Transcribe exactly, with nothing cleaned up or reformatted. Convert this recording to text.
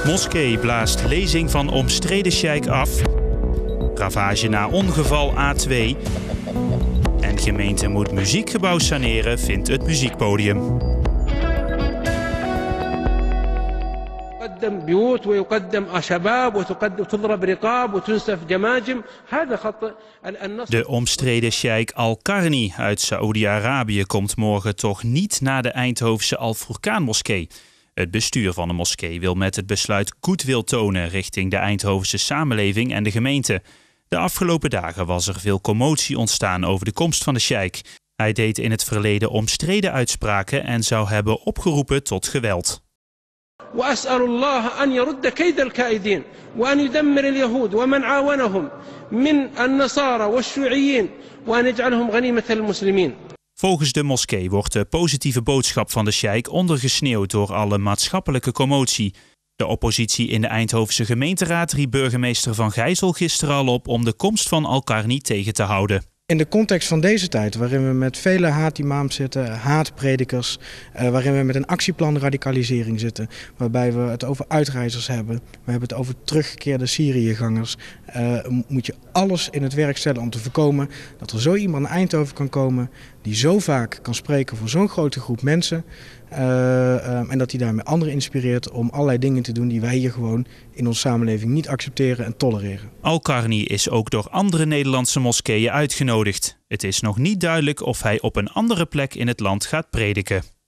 Moskee blaast lezing van omstreden sheik af. Ravage na ongeval A twee. En gemeente moet muziekgebouw saneren, vindt het muziekpodium. De omstreden sheik Al-Qarni uit Saoedi-Arabië komt morgen toch niet naar de Eindhovense Al-Furqaan-moskee. Het bestuur van de moskee wil met het besluit goedwil tonen richting de Eindhovense samenleving en de gemeente. De afgelopen dagen was er veel commotie ontstaan over de komst van de sheik. Hij deed in het verleden omstreden uitspraken en zou hebben opgeroepen tot geweld. وأسأل الله أن يرد كيد الكائدين وأن يدمر اليهود ومن عاونهم من النصارى والشيوعيين وأن يجعلهم غنيمة للمسلمين. Volgens de moskee wordt de positieve boodschap van de sheik ondergesneeuwd door alle maatschappelijke commotie. De oppositie in de Eindhovense gemeenteraad riep burgemeester Van Gijzel gisteren al op om de komst van Al-Qarni tegen te houden. In de context van deze tijd, waarin we met vele haatimams zitten, haatpredikers, uh, waarin we met een actieplan radicalisering zitten, waarbij we het over uitreizers hebben, we hebben het over teruggekeerde Syriëgangers, uh, moet je alles in het werk stellen om te voorkomen dat er zo iemand naar Eindhoven kan komen die zo vaak kan spreken voor zo'n grote groep mensen uh, uh, en dat hij daarmee anderen inspireert om allerlei dingen te doen die wij hier gewoon in onze samenleving niet accepteren en tolereren. Al-Qarni is ook door andere Nederlandse moskeeën uitgenodigd. Het is nog niet duidelijk of hij op een andere plek in het land gaat prediken.